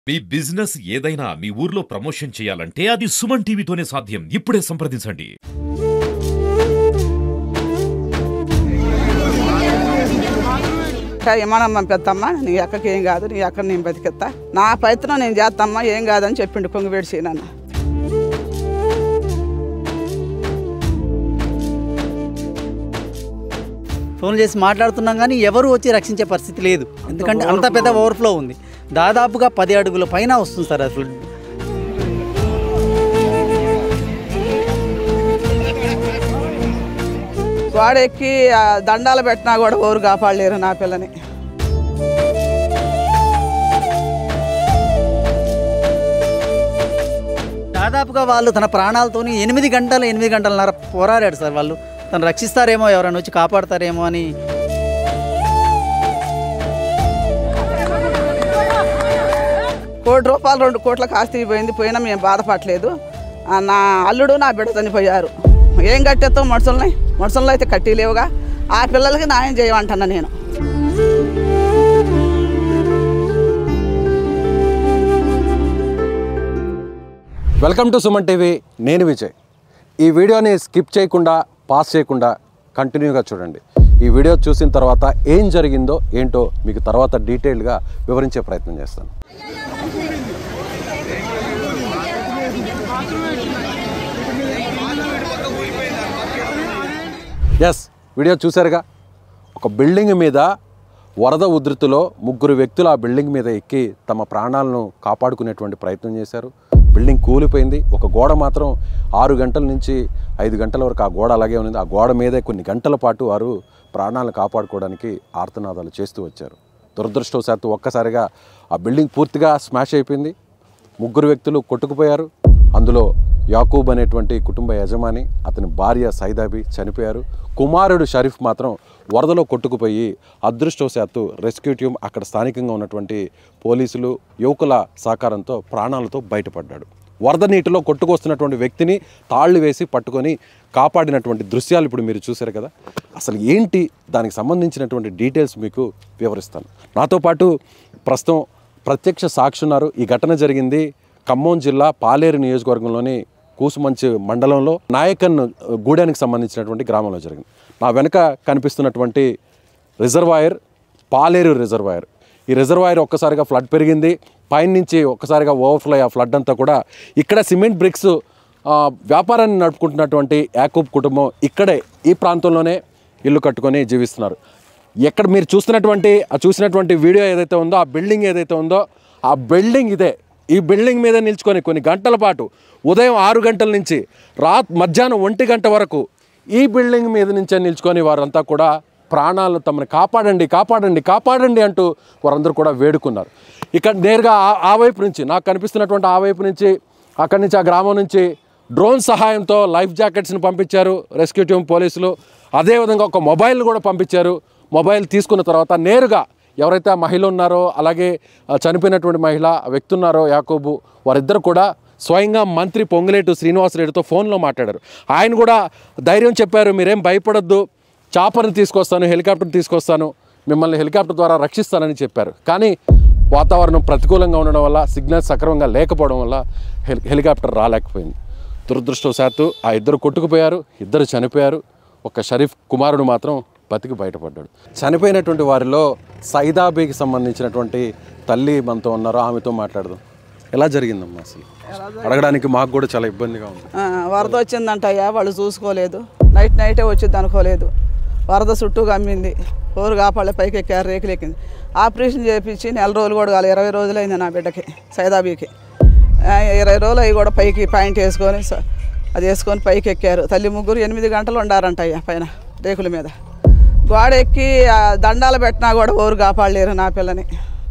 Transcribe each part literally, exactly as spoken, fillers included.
మీ business ఏదైనా మీ ఊర్లో promotion చేయాలంటే అది సుమన్ టీవీతోనే సాధ్యం. ఇప్పుడే సంప్రదించండి. ఏమన్నా పెద్దమ్మ నీ అక్కకి ఏం కాదు, నీ అక్కడ నేను బతికెత్తా, నా ప్రయత్నం నేను చేస్తామ్మా, ఏం కాదని చెప్పిండు కొంగువేడి సీనన్న. ఫోన్ చేసి మాట్లాడుతున్నాం కానీ ఎవరు వచ్చి రక్షించే పరిస్థితి లేదు. ఎందుకంటే అంత పెద్ద ఓవర్ఫ్లో ఉంది. దాదాపుగా పది అడుగుల పైన వస్తుంది సార్ అది ఫ్లడ్. గోడ ఎక్కి దండాలు పెట్టినా కూడా ఎవరు కాపాడలేరు నా పిల్లని. దాదాపుగా వాళ్ళు తన ప్రాణాలతోని ఎనిమిది గంటలు ఎనిమిది గంటలన్నర పోరాడాడు సార్. వాళ్ళు తను రక్షిస్తారేమో, ఎవరైనా వచ్చి కాపాడతారేమో అని. కోటి రూపాయలు రెండు కోట్లకు ఆస్తి పోయింది, పోయినా మేము బాధపడలేదు. నా అల్లుడు నా బిడ్డ చనిపోయారు. ఏం కట్టేస్తాం మనుషుల్ని, మనుషుల్లో అయితే కట్టిలేవుగా. ఆ పిల్లలకి న్యాయం చేయమంటున్నా నేను. Welcome to Suman TV. నేను విజయ్. ఈ వీడియోని స్కిప్ చేయకుండా, పాస్ చేయకుండా కంటిన్యూగా చూడండి. ఈ వీడియో చూసిన తర్వాత ఏం జరిగిందో ఏంటో మీకు తర్వాత డీటెయిల్గా వివరించే ప్రయత్నం చేస్తాను. ఎస్, వీడియో చూసారుగా. ఒక బిల్డింగ్ మీద వరద ఉధృతిలో ముగ్గురు వ్యక్తులు ఆ బిల్డింగ్ మీద ఎక్కి తమ ప్రాణాలను కాపాడుకునేటువంటి ప్రయత్నం చేశారు. బిల్డింగ్ కూలిపోయింది. ఒక గోడ మాత్రం ఆరు గంటల నుంచి ఐదు గంటల వరకు ఆ గోడ అలాగే ఉంది. ఆ గోడ మీదే కొన్ని గంటల పాటు వారు ప్రాణాలను కాపాడుకోవడానికి ఆర్తనాదాలు చేస్తూ వచ్చారు. దురదృష్టవశాత్తు ఒక్కసారిగా ఆ బిల్డింగ్ పూర్తిగా స్మాష్ అయిపోయింది. ముగ్గురు వ్యక్తులు కొట్టుకుపోయారు. అందులో యాకూబ్ అనేటువంటి కుటుంబ యజమాని, అతని భార్య సైదాబి చనిపోయారు. కుమారుడు షరీఫ్ మాత్రం వరదలో కొట్టుకుపోయి అదృష్టవశాత్తు రెస్క్యూ టీమ్, అక్కడ స్థానికంగా ఉన్నటువంటి పోలీసులు, యువకుల సహకారంతో ప్రాణాలతో బయటపడ్డాడు. వరద నీటిలో కొట్టుకొస్తున్నటువంటి వ్యక్తిని తాళ్ళు వేసి పట్టుకొని కాపాడినటువంటి దృశ్యాలు ఇప్పుడు మీరు చూశారు కదా. అసలు ఏంటి దానికి సంబంధించినటువంటి డీటెయిల్స్ మీకు వివరిస్తాను. నాతో పాటు ప్రస్తుతం ప్రత్యక్ష సాక్షి ఉన్నారు. ఈ ఘటన జరిగింది ఖమ్మం జిల్లా పాలేరు నియోజకవర్గంలోని కూసుమంచి మండలంలో నాయకన్ గూడానికి సంబంధించినటువంటి గ్రామంలో జరిగింది. నా వెనుక కనిపిస్తున్నటువంటి రిజర్వాయర్ పాలేరు రిజర్వాయర్. ఈ రిజర్వాయర్ ఒక్కసారిగా ఫ్లడ్ పెరిగింది. పైనుంచి ఒక్కసారిగా ఓవర్ఫ్లో ఆ ఫ్లడ్ అంతా కూడా ఇక్కడ సిమెంట్ బ్రిక్స్ వ్యాపారాన్ని నడుపుకుంటున్నటువంటి యాకూబ్ కుటుంబం ఇక్కడే ఈ ప్రాంతంలోనే ఇల్లు కట్టుకొని జీవిస్తున్నారు. ఎక్కడ మీరు చూస్తున్నటువంటి ఆ చూసినటువంటి వీడియో ఏదైతే ఉందో, ఆ బిల్డింగ్ ఏదైతే ఉందో, ఆ బిల్డింగ్ ఇదే. ఈ బిల్డింగ్ మీద నిల్చుకొని కొన్ని గంటల పాటు ఉదయం ఆరు గంటల నుంచి రాత్ మధ్యాహ్నం ఒంటి గంట వరకు ఈ బిల్డింగ్ మీద నుంచే నిల్చుకొని వారంతా కూడా ప్రాణాలను తమను కాపాడండి కాపాడండి కాపాడండి అంటూ వారందరూ కూడా వేడుకున్నారు. ఇక్కడ నేరుగా ఆ వైపు నుంచి నాకు కనిపిస్తున్నటువంటి ఆ వైపు నుంచి, అక్కడి నుంచి ఆ గ్రామం నుంచి డ్రోన్ సహాయంతో లైఫ్ జాకెట్స్ని పంపించారు రెస్క్యూ టీమ్ పోలీసులు. అదేవిధంగా ఒక మొబైల్ని కూడా పంపించారు. మొబైల్ తీసుకున్న తర్వాత నేరుగా ఎవరైతే ఆ మహిళ ఉన్నారో, అలాగే చనిపోయినటువంటి మహిళ వ్యక్తి ఉన్నారో యాకూబు, వారిద్దరు కూడా స్వయంగా మంత్రి పొంగులేటి శ్రీనివాసరెడ్డితో ఫోన్లో మాట్లాడారు. ఆయన కూడా ధైర్యం చెప్పారు, మీరేం భయపడొద్దు, చాపర్ని తీసుకొస్తాను, హెలికాప్టర్ని తీసుకొస్తాను, మిమ్మల్ని హెలికాప్టర్ ద్వారా రక్షిస్తానని చెప్పారు. కానీ వాతావరణం ప్రతికూలంగా ఉండడం వల్ల, సిగ్నల్స్ సక్రమంగా లేకపోవడం వల్ల హెలి హెలికాప్టర్ రాలేకపోయింది. దురదృష్టవశాత్తు ఆ ఇద్దరు కొట్టుకుపోయారు, ఇద్దరు చనిపోయారు. ఒక షరీఫ్ కుమారుడు మాత్రం బతికి బయటపడ్డాడు. చనిపోయినటువంటి వారిలో సైదాబీకి సంబంధించినటువంటి తల్లి మనతో ఉన్నారు. ఆమెతో మాట్లాడదాం. ఎలా జరిగిందమ్మా అసలు? అడగడానికి మాకు కూడా చాలా ఇబ్బందిగా ఉంది. వరద వచ్చిందంటయ్యా, వాళ్ళు చూసుకోలేదు. నైట్ నైటే వచ్చింది అనుకోలేదు. వరద చుట్టూ గమ్మింది. ఊరు కాపాడే పైకి ఎక్కారు, రేకులు ఎక్కింది. ఆపరేషన్ చేయించి నెల రోజులు కూడా కాదు, ఇరవై రోజులు అయింది నా బిడ్డకి సైదాబీకి. ఇరవై రోజులు అవి కూడా పైకి పాయింట్ వేసుకొని అది వేసుకొని పైకి ఎక్కారు. తల్లి ముగ్గురు ఎనిమిది గంటలు ఉండారంటయ్యా పైన రేకుల మీద. గోడ ఎక్కి దండాలు పెట్టినా కూడా ఎవరు కాపాడలేరు నా పిల్లని.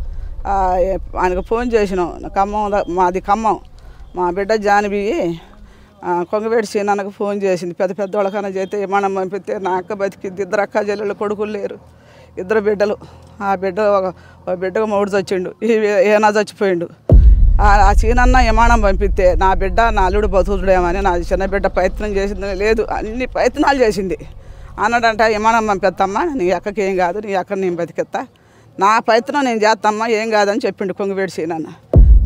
ఆయనకు ఫోన్ చేసినాం. ఖమ్మం, మాది ఖమ్మం. మా బిడ్డ జానిబి కొంగవేడి సీనన్నకు ఫోన్ చేసింది. పెద్ద పెద్ద వాళ్ళకన్నా చేస్తే విమానం పంపిస్తే నా అక్క బతికింది. ఇద్దరు అక్క చెల్లెళ్ళు కొడుకులు లేరు, ఇద్దరు బిడ్డలు. ఆ బిడ్డ ఒక బిడ్డకు మౌడు చచ్చిండు, ఏనా చచ్చిపోయిండు. ఆ సీనన్న విమానం పంపిస్తే నా బిడ్డ నా అల్లుడు బతుకుడేమని నా చిన్న బిడ్డ ప్రయత్నం చేసింది లేదు, అన్ని ప్రయత్నాలు చేసింది. అన్నాడంట, విమానం పంపిస్తామ్మా, నీ అక్కకి ఏం కాదు, నీ అక్కడ నేను బతికెత్తా, నా ప్రయత్నం నేను చేస్తామ్మా, ఏం కాదని చెప్పిండు కొంగువేడి సీనన్న.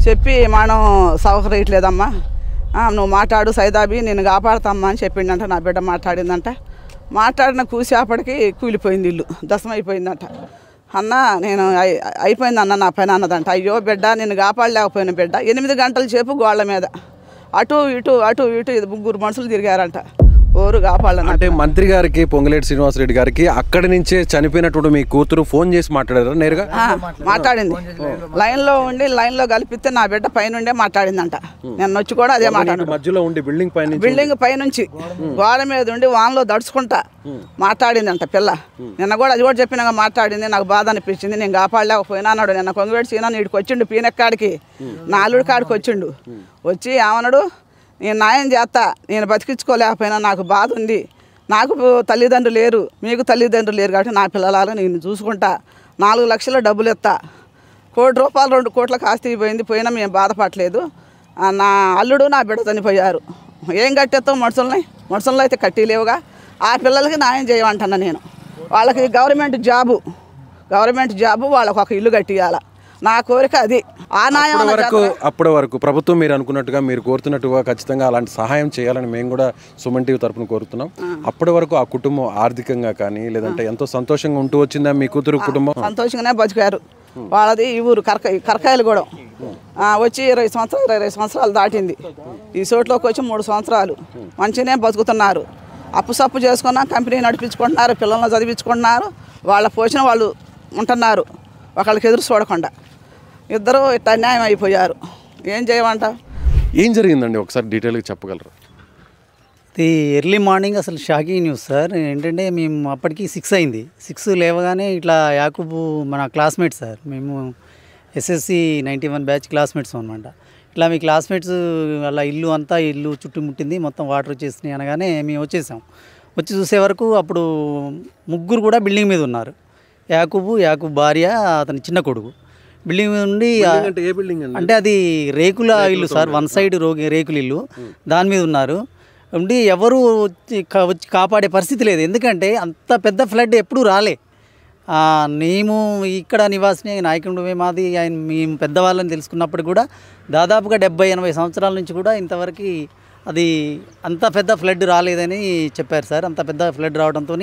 చెప్పి మనం సౌకర్యట్లేదమ్మా, నువ్వు మాట్లాడు సైదాబి నేను కాపాడుతామ్మా అని చెప్పిండంట. నా బిడ్డ మాట్లాడిందంట. మాట్లాడిన కూసేపటికి కూలిపోయింది, ఇల్లు దశమైపోయిందంట. అన్న నేను అయి అయిపోయింది అన్న నా పైన అన్నదంట. అయ్యో బిడ్డ నేను కాపాడలేకపోయిన బిడ్డ. ఎనిమిది గంటల సేపు గోళ్ళ మీద అటు ఇటు అటు ఇటు ఇది ముగ్గురు మనుషులు తిరిగారంట. ఓరు కాపాడాలి అంటే మంత్రి గారికి పొంగులేటి శ్రీనివాసరెడ్డి గారికి అక్కడి నుంచే చనిపోయినటువంటి మీ కూతురు ఫోన్ చేసి మాట్లాడారా నేరుగా? మాట్లాడింది. లైన్లో ఉండి లైన్లో కలిపిస్తే నా బిడ్డ పైనుండే మాట్లాడిందంట. నిన్న వచ్చి కూడా అదే మాట్లాడు. మధ్యలో ఉండి బిల్డింగ్ పైన బిల్డింగ్ పైనుంచి గోడ మీద ఉండి వాన్లో దడుచుకుంటా మాట్లాడిందంట పిల్ల. నిన్న కూడా అది కూడా చెప్పినాక మాట్లాడింది. నాకు బాధ అనిపించింది, నేను కాపాడలేకపోయినా అన్నాడు. నిన్న కొంగవేటి సీనా నీడికి వచ్చిండు, పీనెక్కాడికి నా అల్లుడి కాడికి వచ్చిండు. వచ్చి ఏమన్నాడు, నేను న్యాయం చేస్తా, నేను బతికించుకోలేకపోయినా నాకు బాధ ఉంది, నాకు తల్లిదండ్రులు లేరు, మీకు తల్లిదండ్రులు లేరు కాబట్టి నా పిల్లలాగా నేను చూసుకుంటా, నాలుగు లక్షల డబ్బులు ఎత్తా, కోటి రూపాయలు రెండు కోట్లకు ఆస్తి పోయింది, పోయినా మేము బాధపడలేదు. నా అల్లుడు నా బిడ్డ చనిపోయారు, ఏం కట్టేస్తావు మనుషుల్ని, మనుషుల్లో అయితే కట్టిలేవుగా. ఆ పిల్లలకి న్యాయం చేయమంటున్నా నేను. వాళ్ళకి గవర్నమెంట్ జాబు గవర్నమెంట్ జాబు వాళ్ళకు ఒక ఇల్లు కట్టియాల, నా కోరిక అది. ఆ న్యాయం వరకు అప్పటి వరకు ప్రభుత్వం మీరు అనుకున్నట్టుగా మీరు కోరుతున్నట్టుగా ఖచ్చితంగా అలాంటి సహాయం చేయాలని మేము కూడా సుమన్ టీవీ తరపున కోరుతున్నాం. అప్పటి వరకు ఆ కుటుంబం ఆర్థికంగా కానీ లేదంటే ఎంతో సంతోషంగా ఉంటూ వచ్చిందా మీ కూతురు కుటుంబం? సంతోషంగానే బతికారు. వాళ్ళది ఈ ఊరు కరక కరకాయలు కూడా వచ్చి ఇరవై సంవత్సరాలు ఇరవై సంవత్సరాలు దాటింది. ఈ చోట్లోకి వచ్చి మూడు సంవత్సరాలు మంచిగానే బతుకుతున్నారు. అప్పు సప్పు చేసుకున్నా కంపెనీ నడిపించుకుంటున్నారు, పిల్లలను చదివించుకుంటున్నారు, వాళ్ళ పోషణ వాళ్ళు ఉంటున్నారు, ఒకళ్ళకి ఎదురు చూడకుండా. ఇద్దరు ఇట్లా అన్యాయం అయిపోయారు. ఏం చేయమంట? ఏం జరిగిందండి ఒకసారి డీటెయిల్గా చెప్పగలరు? ఇది ఎర్లీ మార్నింగ్ అసలు షాకింగ్ న్యూస్ సార్. ఏంటంటే మేము అప్పటికి సిక్స్ అయింది. సిక్స్ లేవగానే ఇట్లా యాకూబు మన క్లాస్మేట్స్ సార్, మేము SSC ninety one batch classmates అనమాట. ఇట్లా మీ క్లాస్మేట్స్ అలా ఇల్లు అంతా ఇల్లు చుట్టుముట్టింది, మొత్తం వాటర్ వచ్చేసినాయి అనగానే మేము వచ్చేసాం. వచ్చి చూసే వరకు అప్పుడు ముగ్గురు కూడా బిల్డింగ్ మీద ఉన్నారు. యాకూబు, యాకూబు భార్య, అతని చిన్న కొడుకు. బిల్డింగ్ మీద ఉండి అంటే అది రేకుల ఇల్లు సార్, వన్ సైడ్ రోగి రేకుల ఇల్లు, దాని మీద ఉన్నారు. ఉండి ఎవరు వచ్చి కాపాడే పరిస్థితి లేదు, ఎందుకంటే అంత పెద్ద ఫ్లడ్ ఎప్పుడూ రాలే. మేము ఇక్కడ నివాసిని నాయకుడు మాది, ఆయన మేము పెద్దవాళ్ళని తెలుసుకున్నప్పుడు కూడా దాదాపుగా డెబ్బై ఎనభై సంవత్సరాల నుంచి కూడా ఇంతవరకు అది అంత పెద్ద ఫ్లడ్ రాలేదని చెప్పారు సార్. అంత పెద్ద ఫ్లడ్ రావడంతో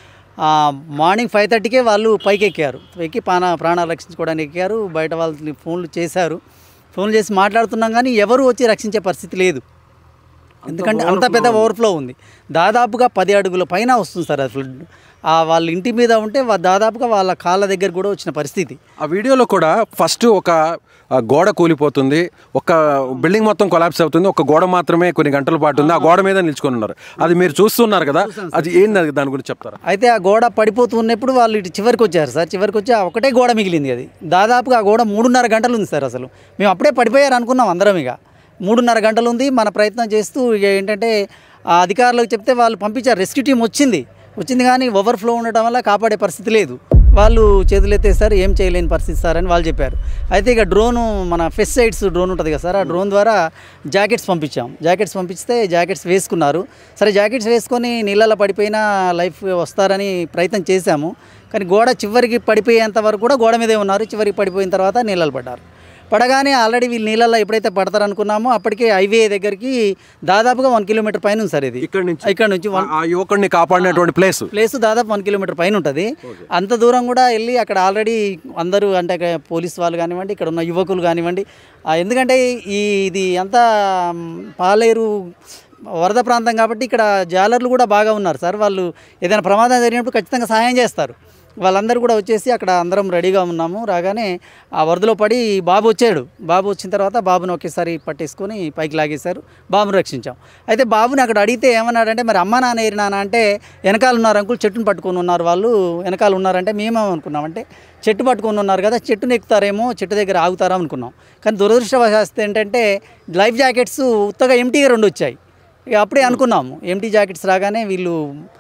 మార్నింగ్ ఫైవ్ థర్టీకే వాళ్ళు పైకి ఎక్కారు. ఎక్కి ప్రాణ ప్రాణాలు రక్షించుకోవడానికి ఎక్కారు. బయట వాళ్ళని ఫోన్లు చేశారు. ఫోన్లు చేసి మాట్లాడుతున్నాం కానీ ఎవరు వచ్చి రక్షించే పరిస్థితి లేదు, ఎందుకంటే అంత పెద్ద ఓవర్ఫ్లో ఉంది. దాదాపుగా పది అడుగుల పైన వస్తుంది సార్ ఆ ఫ్లడ్. వాళ్ళ ఇంటి మీద ఉంటే దాదాపుగా వాళ్ళ కాళ్ళ దగ్గర కూడా వచ్చిన పరిస్థితి. ఆ వీడియోలో కూడా ఫస్ట్ ఒక గోడ కూలిపోతుంది, ఒక బిల్డింగ్ మొత్తం కొలాప్స్ అవుతుంది, ఒక గోడ మాత్రమే కొన్ని గంటల పాటు ఉంది, ఆ గోడ మీద నిల్చుకొని ఉన్నారు. అది మీరు చూస్తున్నారు కదా, అది ఏంటి దాని గురించి చెప్తారా? అయితే ఆ గోడ పడిపోతున్నప్పుడు వాళ్ళు ఇటు చివరికి వచ్చారు సార్. చివరికి వచ్చి ఒకటే గోడ మిగిలింది. అది దాదాపుగా ఆ గోడ మూడున్నర గంటలు ఉంది సార్. అసలు మేము అప్పుడే పడిపోయారు అనుకున్నాం అందరం. ఇక మూడున్నర గంటలు ఉంది. మన ప్రయత్నం చేస్తూ ఇక ఏంటంటే ఆ అధికారులకు చెప్తే వాళ్ళు పంపించారు. రెస్క్యూ టీం వచ్చింది వచ్చింది కానీ ఓవర్ఫ్లో ఉండటం వల్ల కాపాడే పరిస్థితి లేదు. వాళ్ళు చేతులు ఎత్తేస్తారు, ఏం చేయలేని పరిస్థితి సార్ అని వాళ్ళు చెప్పారు. అయితే ఇక డ్రోను, మన పెస్టిసైడ్స్ డ్రోన్ ఉంటుంది కదా సార్, ఆ డ్రోన్ ద్వారా జాకెట్స్ పంపించాం. జాకెట్స్ పంపిస్తే జాకెట్స్ వేసుకున్నారు. సరే జాకెట్స్ వేసుకొని నీళ్ళలో పడిపోయినా లైఫ్ వస్తారని ప్రయత్నం చేశాము. కానీ గోడ చివరికి పడిపోయేంత వరకు కూడా గోడ మీదే ఉన్నారు. చివరికి పడిపోయిన తర్వాత నీళ్ళలో పడ్డారు. పడగానే ఆల్రెడీ వీళ్ళు నీళ్ళల్లో ఎప్పుడైతే పడతారనుకున్నామో అప్పటికే హైవే దగ్గరికి దాదాపుగా వన్ కిలోమీటర్ పైన ఉంది సార్. ఇది ఇక్కడ నుంచి ఇక్కడ నుంచి యువకుడిని కాపాడినటువంటి ప్లేస్ ప్లేస్ దాదాపు వన్ కిలోమీటర్ పైన ఉంటుంది. అంత దూరం కూడా వెళ్ళి అక్కడ ఆల్రెడీ అందరూ అంటే పోలీస్ వాళ్ళు కానివ్వండి, ఇక్కడ ఉన్న యువకులు కానివ్వండి, ఎందుకంటే ఈ ఇది అంతా పాలేరు వరద ప్రాంతం కాబట్టి ఇక్కడ జాలర్లు కూడా బాగా ఉన్నారు సార్. వాళ్ళు ఏదైనా ప్రమాదం జరిగినప్పుడు ఖచ్చితంగా సహాయం చేస్తారు. వాళ్ళందరూ కూడా వచ్చేసి అక్కడ అందరం రెడీగా ఉన్నాము. రాగానే ఆ వరదలో పడి బాబు వచ్చాడు. బాబు వచ్చిన తర్వాత బాబుని ఒకేసారి పట్టేసుకొని పైకి లాగేశారు. బాబుని రక్షించాం. అయితే బాబుని అక్కడ అడిగితే ఏమన్నాడంటే, మరి అమ్మ నాన్న ఏరి నాన్న అంటే వెనకాల ఉన్నారు అంకుల్, చెట్టును పట్టుకొని ఉన్నారు వాళ్ళు, వెనకాల ఉన్నారంటే మేమేమో అనుకున్నామంటే చెట్టు పట్టుకొని ఉన్నారు కదా, చెట్టుని ఎక్కుతారేమో, చెట్టు దగ్గర ఆగుతారా అనుకున్నాం. కానీ దురదృష్టవశాస్తు ఏంటంటే లైఫ్ జాకెట్స్ ఉత్తగా ఎంటీగా రెండు వచ్చాయి. ఇక అప్పుడే అనుకున్నాము ఎంటీ జాకెట్స్ రాగానే వీళ్ళు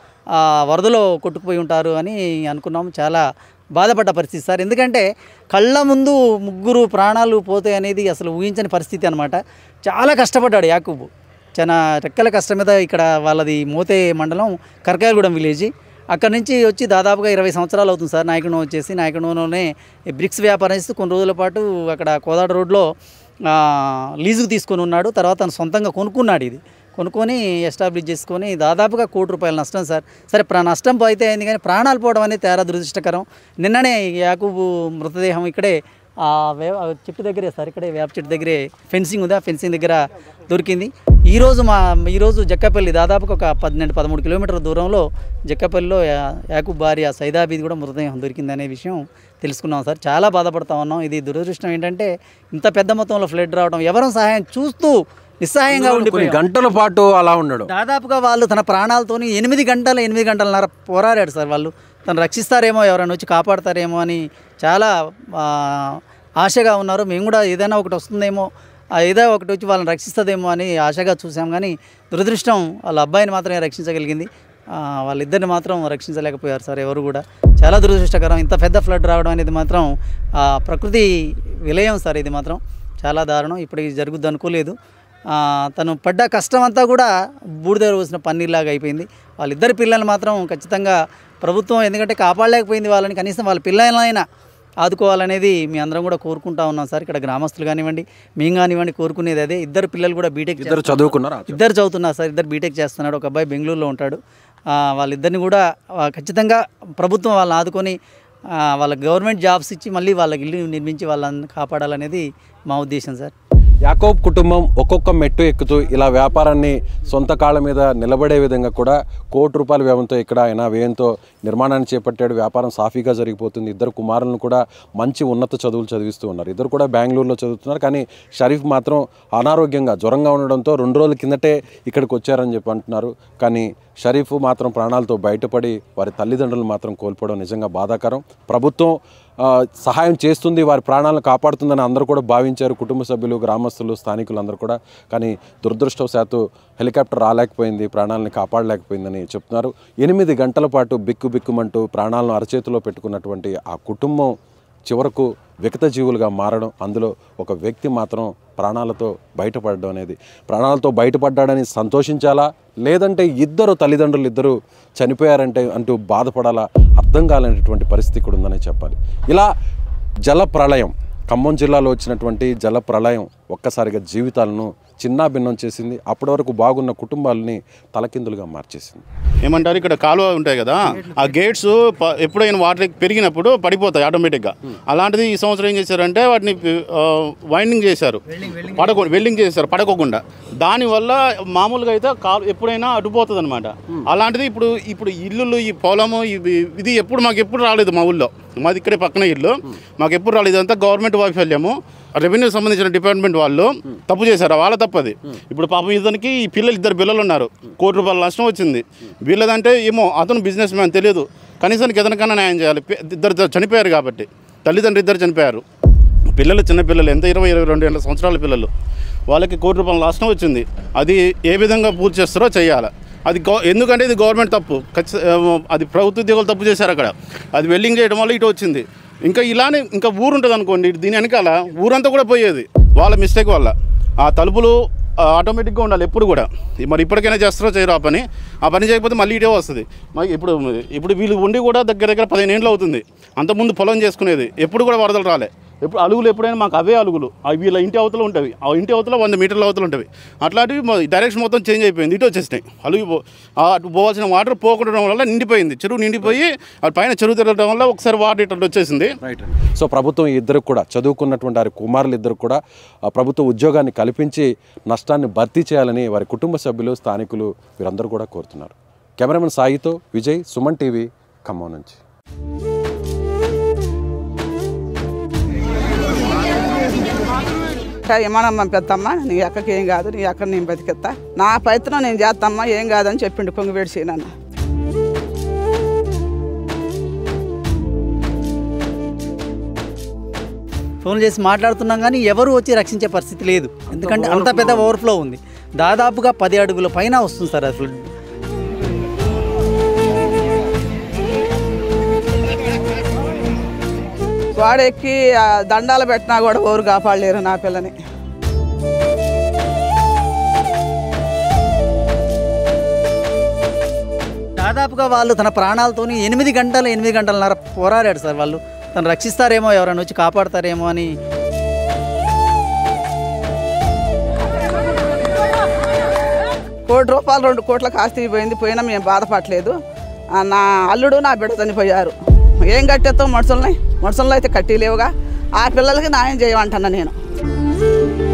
వరదలో కొట్టుకుపోయి ఉంటారు అని అనుకున్నాము. చాలా బాధపడ్డ పరిస్థితి సార్. ఎందుకంటే కళ్ళ ముందు ముగ్గురు ప్రాణాలు పోతాయి అనేది అసలు ఊహించని పరిస్థితి అనమాట. చాలా కష్టపడ్డాడు యాకూబు. చాలా రెక్కల కష్టం మీద ఇక్కడ వాళ్ళది మోతే మండలం కరకాయగూడెం విలేజ్. అక్కడ నుంచి వచ్చి దాదాపుగా ఇరవై సంవత్సరాలు అవుతుంది సార్. నాయకుడు వచ్చేసి నాయకుడులోనే బ్రిక్స్ వ్యాపారం చేస్తూ కొన్ని రోజుల పాటు అక్కడ కోదాడ రోడ్లో లీజుకు తీసుకొని ఉన్నాడు. తర్వాత తను సొంతంగా కొనుక్కున్నాడు. ఇది కొనుక్కొని ఎస్టాబ్లిష్ చేసుకొని దాదాపుగా కోటి రూపాయల నష్టం సార్. సరే ప్రా నష్టం పోయితే అయింది, కానీ ప్రాణాలు పోవడం అనేది తేడా దురదృష్టకరం. నిన్ననే యాకూబు మృతదేహం ఇక్కడే ఆ వే చెట్టు దగ్గరే సార్, ఇక్కడే వేప చెట్టు దగ్గరే ఫెన్సింగ్ ఉంది, ఆ ఫెన్సింగ్ దగ్గర దొరికింది. ఈరోజు మా ఈరోజు జక్కపల్లి దాదాపుగా ఒక పన్నెండు పదమూడు కిలోమీటర్ల దూరంలో జక్కపల్లిలో యాకూబ్ భార్య సైదాబీది కూడా మృతదేహం దొరికిందనే విషయం తెలుసుకున్నాం సార్. చాలా బాధపడతా ఉన్నాం. ఇది దురదృష్టం ఏంటంటే ఇంత పెద్ద మొత్తంలో ఫ్లడ్ రావడం, ఎవరం సహాయం చూస్తూ నిస్సహాయంగా ఉండిపోయి గంటల పాటు అలా ఉన్నాడు. దాదాపుగా వాళ్ళు తన ప్రాణాలతోని ఎనిమిది గంటల ఎనిమిది గంటలన్నర పోరాడాడు సార్. వాళ్ళు తను రక్షిస్తారేమో, ఎవరైనా వచ్చి కాపాడతారేమో అని చాలా ఆశగా ఉన్నారు. మేము కూడా ఏదైనా ఒకటి వస్తుందేమో, ఏదో ఒకటి వచ్చి వాళ్ళని రక్షిస్తుందేమో అని ఆశగా చూసాం. కానీ దురదృష్టం వాళ్ళ అబ్బాయిని మాత్రమే రక్షించగలిగింది, వాళ్ళిద్దరిని మాత్రం రక్షించలేకపోయారు సార్ ఎవరు కూడా. చాలా దురదృష్టకరం. ఇంత పెద్ద ఫ్లడ్ రావడం అనేది మాత్రం ప్రకృతి విలయం సార్. ఇది మాత్రం చాలా దారుణం. ఇప్పటికి జరుగుద్ది అనుకోలేదు. తను పడ్డ కష్టం అంతా కూడా బూడిద రోజున పన్నీర్లాగా అయిపోయింది. వాళ్ళిద్దరి పిల్లలు మాత్రం ఖచ్చితంగా ప్రభుత్వం ఎందుకంటే కాపాడలేకపోయింది వాళ్ళని, కనీసం వాళ్ళ పిల్లలైనా ఆదుకోవాలనేది మీ అందరం కూడా కోరుకుంటా ఉన్నాం సార్. ఇక్కడ గ్రామస్తులు కానివ్వండి, మేము కానివ్వండి కోరుకునేది అదే. ఇద్దరు పిల్లలు కూడా బీటెక్ ఇద్దరు చదువుకున్నారు ఇద్దరు చదువుతున్నారు సార్. ఇద్దరు బీటెక్ చేస్తున్నాడు. ఒక అబ్బాయి బెంగళూరులో ఉంటాడు. వాళ్ళిద్దరిని కూడా ఖచ్చితంగా ప్రభుత్వం వాళ్ళని ఆదుకొని వాళ్ళ గవర్నమెంట్ జాబ్స్ ఇచ్చి మళ్ళీ వాళ్ళకి ఇల్లు నిర్మించి వాళ్ళని కాపాడాలనేది మా ఉద్దేశం సార్. యాకోబ్ కుటుంబం ఒక్కొక్క మెట్టు ఎక్కుతూ ఇలా వ్యాపారాన్ని సొంత కాళ్ళ మీద నిలబడే విధంగా కూడా కోటి రూపాయల వ్యయంతో ఇక్కడ ఆయన వ్యయంతో నిర్మాణాన్ని చేపట్టాడు. వ్యాపారం సాఫీగా జరిగిపోతుంది. ఇద్దరు కుమారులను కూడా మంచి ఉన్నత చదువులు చదివిస్తూ ఉన్నారు. ఇద్దరు కూడా బెంగళూరులో చదువుతున్నారు. కానీ షరీఫ్ మాత్రం అనారోగ్యంగా జ్వరంగా ఉండడంతో రెండు రోజుల కిందటే ఇక్కడికి వచ్చారని చెప్పి అంటున్నారు. కానీ షరీఫ్ మాత్రం ప్రాణాలతో బయటపడి వారి తల్లిదండ్రులు మాత్రం కోల్పోవడం నిజంగా బాధాకరం. ప్రభుత్వం సహాయం చేస్తుంది, వారి ప్రాణాలను కాపాడుతుందని అందరూ కూడా భావించారు, కుటుంబ సభ్యులు, గ్రామస్తులు, స్థానికులు అందరూ కూడా. కానీ దురదృష్టవశాత్తు హెలికాప్టర్ రాలేకపోయింది, ప్రాణాలను కాపాడలేకపోయిందని చెప్తున్నారు. ఎనిమిది గంటల పాటు బిక్కు బిక్కుమంటూ ప్రాణాలను అరచేతిలో పెట్టుకున్నటువంటి ఆ కుటుంబం చివరకు వికట జీవులుగా మారడం, అందులో ఒక వ్యక్తి మాత్రం ప్రాణాలతో బయటపడడం అనేది, ప్రాణాలతో బయటపడ్డాడని సంతోషించాలా లేదంటే ఇద్దరు తల్లిదండ్రులు ఇద్దరు చనిపోయారంటే అంటూ బాధపడాలా అర్థం కాలేనటువంటి పరిస్థితి కూడా ఉందనే చెప్పాలి. ఇలా జల ప్రళయం, ఖమ్మం జిల్లాలో వచ్చినటువంటి జల ప్రళయం ఒక్కసారిగా జీవితాలను చిన్నాభిన్నం చేసింది. అప్పటి వరకు బాగున్న కుటుంబాలని తలకిందులుగా మార్చేసింది. ఏమంటారు, ఇక్కడ కాలువ ఉంటాయి కదా, ఆ గేట్స్ ఎప్పుడైనా వాటర్ పెరిగినప్పుడు పడిపోతాయి ఆటోమేటిక్గా. అలాంటిది ఈ సంవత్సరం ఏం చేశారంటే వాటిని వైండింగ్ చేశారు, పడకో వెల్డింగ్ చేశారు పడకోకుండా. దానివల్ల మామూలుగా అయితే కాలు ఎప్పుడైనా అడ్డుపోతుంది అనమాట. అలాంటిది ఇప్పుడు ఇప్పుడు ఇల్లులు ఈ పొలము ఇది ఎప్పుడు మాకు ఎప్పుడు రాలేదు. మా ఊళ్ళో మాది ఇక్కడే పక్కన ఇల్లు, మాకు ఎప్పుడు రాలేదు. అంతా గవర్నమెంట్ వైఫల్యము. రెవెన్యూ సంబంధించిన డిపార్ట్మెంట్ వాళ్ళు తప్పు చేశారు, వాళ్ళ తప్పది. ఇప్పుడు పాపం ఇతనికి ఈ పిల్లలు ఇద్దరు పిల్లలు ఉన్నారు, కోటి రూపాయల నష్టం వచ్చింది. వీళ్ళదంటే ఏమో అతను బిజినెస్ మ్యాన్ తెలియదు, కనీసానికి ఎదనకన్నా న్యాయం చేయాలి. ఇద్దరు చనిపోయారు కాబట్టి, తల్లిదండ్రులు ఇద్దరు చనిపోయారు. పిల్లలు చిన్న పిల్లలు, ఎంత ఇరవై ఇరవై రెండు ఏళ్ళ సంవత్సరాల పిల్లలు, వాళ్ళకి కోటి రూపాయల నష్టం వచ్చింది. అది ఏ విధంగా పూర్తి చేస్తారో చేయాలి. అది గవ ఎందుకంటే ఇది గవర్నమెంట్ తప్పు, అది ప్రభుత్వ ఉద్యోగులు తప్పు చేశారు అక్కడ. అది వెల్డింగ్ చేయడం వల్ల ఇటు వచ్చింది. ఇంకా ఇలానే ఇంకా ఊరు ఉంటుంది అనుకోండి, దీని వెనకాల ఊరంతా కూడా పోయేది వాళ్ళ మిస్టేక్ వల్ల. ఆ తలుపులు ఆటోమేటిక్గా ఉండాలి ఎప్పుడు కూడా. మరి ఇప్పటికైనా చేస్తారో చేయరు ఆ పని. ఆ పని చేయకపోతే మళ్ళీ ఇటే వస్తుంది. మరి ఇప్పుడు ఇప్పుడు వీళ్ళు ఉండి కూడా దగ్గర దగ్గర పదిహేను ఏళ్ళు అవుతుంది. అంతకుముందు పొలం చేసుకునేది, ఎప్పుడు కూడా వరదలు రాలే. ఎప్పుడు అలుగులు ఎప్పుడైనా మాకు అవే అలుగులు, అవి వీళ్ళ ఇంటి అవతల ఉంటాయి, ఆ ఇంటి అవతల వంద మీటర్ల అవతల ఉంటాయి. అట్లాంటివి డైరెక్షన్ మొత్తం చేంజ్ అయిపోయింది, ఇటు వచ్చేసినాయి. అలుగు అటు పోవాల్సిన వాటర్ పోకుండా వల్ల నిండిపోయింది, చెరువు నిండిపోయి అది పైన చెరువు తిరగడం వల్ల ఒకసారి వాటర్ ఇట్లా వచ్చేసింది. రైట్. సో ప్రభుత్వం ఇద్దరికి కూడా చదువుకున్నటువంటి వారి కుమారులు ఇద్దరు కూడా ప్రభుత్వ ఉద్యోగాన్ని కల్పించి నష్టాన్ని భర్తీ చేయాలని వారి కుటుంబ సభ్యులు, స్థానికులు వీరందరూ కూడా కోరుతున్నారు. కెమెరామెన్ సాయితో విజయ్, సుమన్ టీవీ, ఖమ్మం నుంచి. ఏమనమ్మా పెద్దమ్మ, నీ అక్కకి ఏం కాదు, నీ అక్కడ నేను బతికెత్తా, నా ప్రయత్నం నేను చేస్తామ్మా, ఏం కాదని చెప్పిండు పొంగివేడిసి. నన్ను ఫోన్ చేసి మాట్లాడుతున్నాం కానీ ఎవరు వచ్చి రక్షించే పరిస్థితి లేదు. ఎందుకంటే అంత పెద్ద ఓవర్ఫ్లో ఉంది. దాదాపుగా పది అడుగుల పైన వస్తుంది సార్ అసలు. గోడెక్కి దండాలు పెట్టినా కూడా ఎవరు కాపాడలేరు నా పిల్లని. దాదాపుగా వాళ్ళు తన ప్రాణాలతోని ఎనిమిది గంటలు ఎనిమిది గంటలన్నర పోరాడాడు సార్. వాళ్ళు తను రక్షిస్తారేమో, ఎవరైనా వచ్చి కాపాడతారేమో అని. కోటి రూపాయలు రెండు కోట్లకు ఆస్తి పోయింది, పోయినా మేము బాధపడలేదు. ఆ, నా అల్లుడు నా బిడ్డ చనిపోయారు. ఏం కట్టేస్తాం మనుషులని? మనుషుల్లో అయితే కట్టిలేవుగా. ఆ పిల్లలకి న్యాయం చేయమంటున్నా నేను.